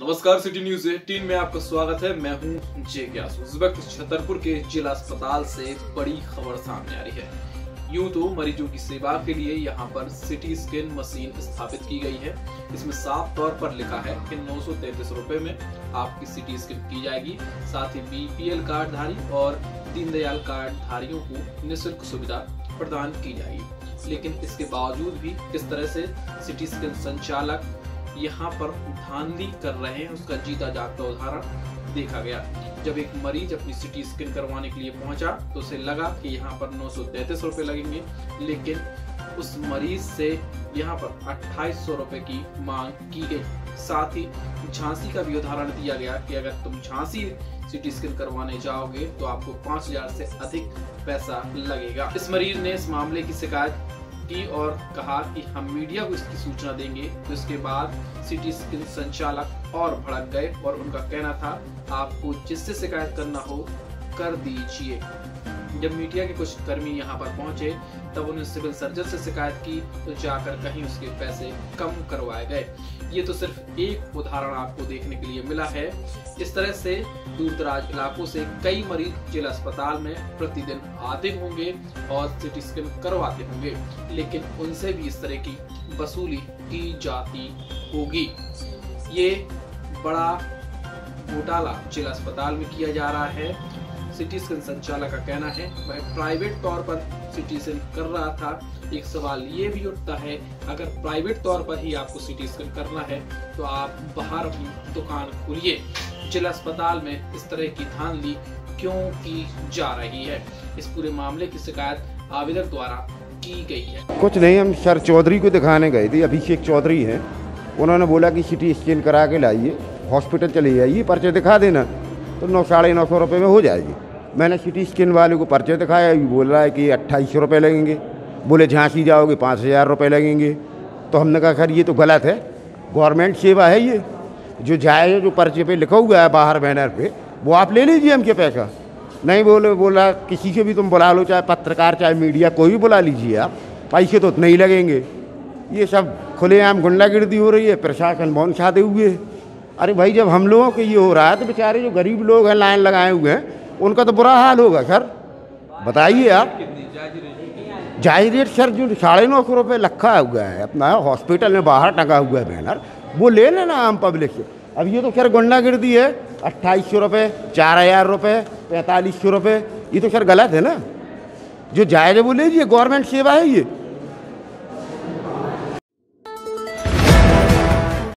नमस्कार, city news 18 में आपका स्वागत है। मैं हूं जे ग्यासु। इस वक्त छतरपुर के जिला अस्पताल से बड़ी खबर सामने आ रही है। यूं तो मरीजों की सेवा के लिए यहां पर सिटी स्कैन मशीन स्थापित की गई है। इसमें साफ तौर पर लिखा है कि 933 रुपए में आपकी सिटी स्कैन की जाएगी। साथ ही बीपीएल कार्ड धारी और दीनदयाल कार्ड धारियों को निःशुल्क सुविधा प्रदान की जाएगी। लेकिन इसके बावजूद भी किस तरह से सिटी स्कैन संचालक यहाँ पर धांधली कर रहे हैं, उसका जीता जागता उदाहरण देखा गया। जब एक मरीज अपनी सिटी स्कैन करवाने के लिए पहुंचा तो उसे लगा कि यहाँ पर 933 रुपए लगेंगे, लेकिन उस मरीज से यहाँ पर 2800 रुपए की मांग की गई। साथ ही झांसी का भी उदाहरण दिया गया कि अगर तुम झांसी सिटी स्कैन करवाने जाओगे तो आपको 5000 से अधिक पैसा लगेगा। इस मरीज ने इस मामले की शिकायत की और कहा कि हम मीडिया को इसकी सूचना देंगे। तो इसके बाद सिटी स्कैन संचालक और भड़क गए और उनका कहना था, आपको जिससे शिकायत करना हो कर दीजिए। जब मीडिया के कुछ कर्मी यहाँ पर पहुंचे तब उन्हें सिविल सर्जन से शिकायत की तो जाकर कहीं उसके पैसे कम करवाए गए। ये तो सिर्फ एक उदाहरण आपको देखने के लिए मिला है। इस तरह से दूर दराज इलाकों से कई मरीज जिला अस्पताल में प्रतिदिन आते होंगे और सिटी स्कैन करवाते होंगे, लेकिन उनसे भी इस तरह की वसूली की जाती होगी। ये बड़ा घोटाला जिला अस्पताल में किया जा रहा है। सिटी स्कैन संचालक का कहना है वह प्राइवेट तौर पर सिटी स्कैन कर रहा था। एक सवाल ये भी उठता है, अगर प्राइवेट तौर पर ही आपको सिटी स्कैन करना है तो आप बाहर अपनी दुकान खोलिए। जिला अस्पताल में इस तरह की धांधली क्यों की जा रही है? इस पूरे मामले की शिकायत आवेदक द्वारा की गई है। कुछ नहीं, हम सर चौधरी को दिखाने गए थे, अभिषेक चौधरी हैं। उन्होंने बोला कि सिटी स्कैन करा के लाइए, हॉस्पिटल चले जाइए, पर्चे दिखा देना तो 900-950 रुपये में हो जाएगी। मैंने सिटी स्कैन वाले को पर्चे दिखाया, बोल रहा है कि 2800 रुपये लगेंगे। बोले झांसी जाओगे 5000 रुपये लगेंगे। तो हमने कहा खैर ये तो गलत है, गवर्नमेंट सेवा है ये, जो जाए जो पर्चे पे लिखा हुआ है बाहर बैनर पे वो आप ले लीजिए हमके पैसा। नहीं बोला किसी से भी तुम बुला लो, चाहे पत्रकार चाहे मीडिया, कोई भी बुला लीजिए आप, पैसे तो नहीं लगेंगे। ये सब खुलेआम गुंडागिर्दी हो रही है, प्रशासन मौन छाते हुए। अरे भाई जब हम लोगों को ये हो रहा है तो बेचारे जो गरीब लोग हैं लाइन लगाए हुए हैं उनका तो बुरा हाल होगा। सर बताइए आप, जायज़ रेट सर जो 950 रुपये रखा हुआ है अपना हॉस्पिटल में बाहर टंगा हुआ है बैनर, वो ले लेना आम पब्लिक से। अब ये तो खैर गुंडागिर्दी है। 2800 रुपये, 4000 रुपये, 4500 रुपये, ये तो खैर गलत है ना। जो जायज़ है वो लीजिए, गवर्नमेंट सेवा है ये।